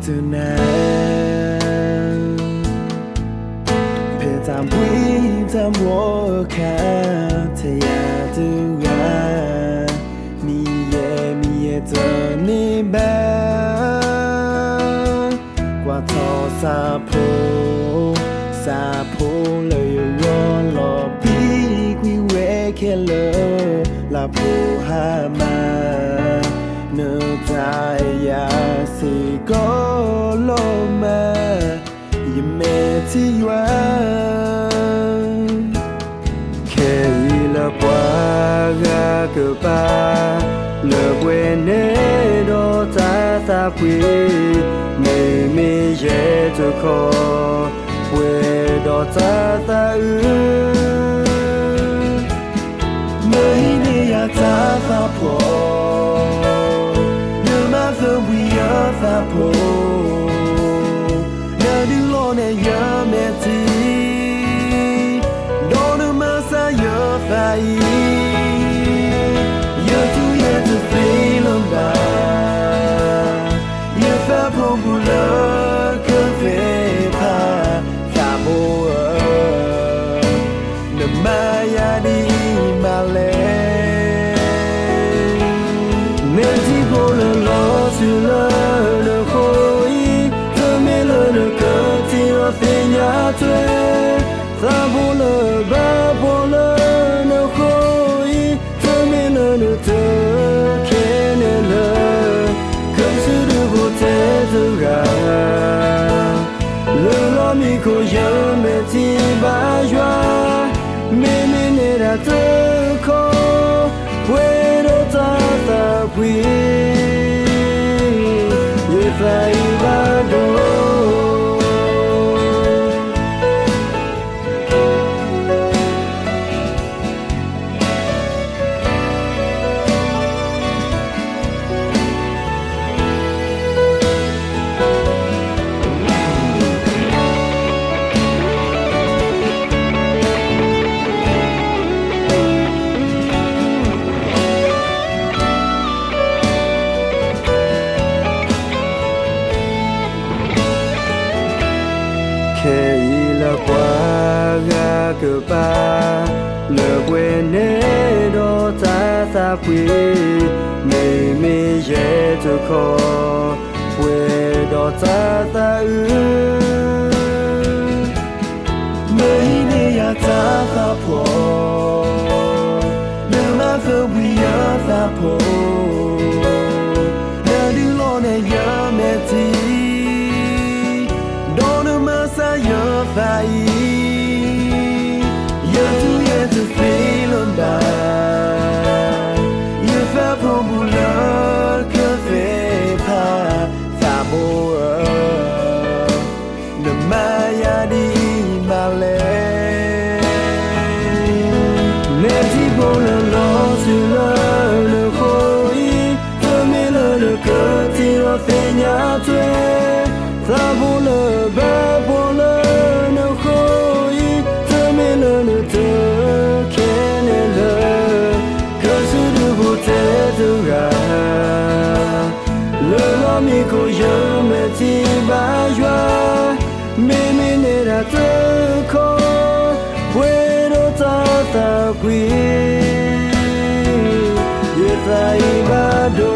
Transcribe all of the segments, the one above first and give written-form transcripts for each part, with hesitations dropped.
tonight. Pet I'm with I'm walking to ya to ya. Me turning back. Qua thọ sa po lời ron lo bi quy we kele la po ha ma no tai ya si go lo ma ye me ti wa ke la bwa ga ke ba le bwe ne do ta sa pwi me ye to ko bwe do ta ta me ne ya ta fa po ne ma fe wi ya fa po na du lo ne ya me ti do no ma sa ya fa yi you to yet to feel on that you fa po bu la ke fe pa fa mo ne ma ya di ma le ne ti bo le lo su le le ko yi te me le ke ti o fe nya tue fa bo le ba bo le ne ko yi te me le te ke ne le ke su de bo te tu ga le lo mi ko ye me ti ba joie me ne ra te ko puedo ta pui ye fai va do la bwa ga ke ba le bwe ne do ta sa pwi me ye to ko bwe do ta ta me ne ya ta fa po ne ma fe wi ya fa po na du lo ne ya me ti your fire, you're yet to feel on that. You felt popular, cafe, pa, famo, the Maya di Male. Neti bola lost you learn the koi, the miller, the curtain of Fenya twe, Fabula, Babola. Mi ko ye me ti ba joie me ne ra te ko puedo ta pui ye fai ba do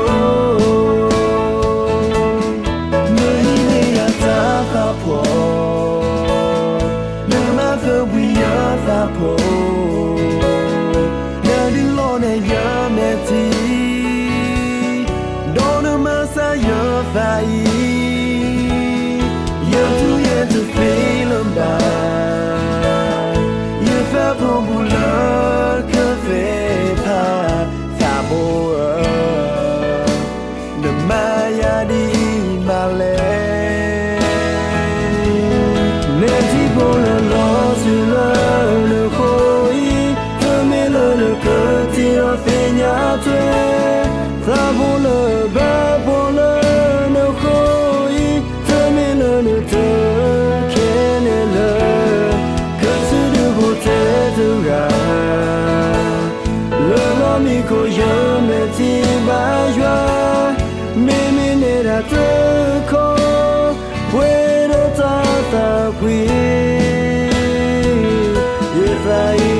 me ne ya ta fa po ne ma fe wi ya fa po na du lo ne ya me ti you're too yet to feel on that. You felt popular, cafe, pa, famo, the Maya di Male. Neti bola lost you learn the koi, the miller, the curtain of Fenya twe, fabula, babola. Mi ko ye me ti ba joie me ne ra te ko quy. If I